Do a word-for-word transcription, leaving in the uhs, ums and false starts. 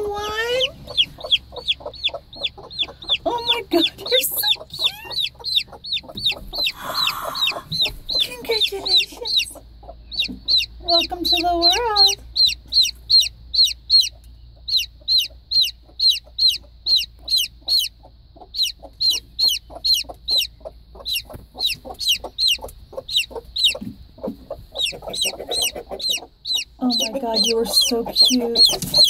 one. Oh my God, you're so cute. Congratulations. Welcome to the world. Oh my God, you are so cute.